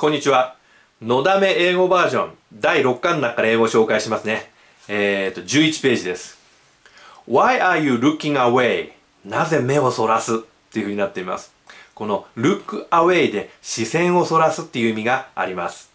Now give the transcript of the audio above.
こんにちは。のだめ英語バージョン第6巻の中から英語を紹介しますね。11ページです。Why are you looking away? なぜ目をそらすっていう風になっています。この look away で視線をそらすっていう意味があります。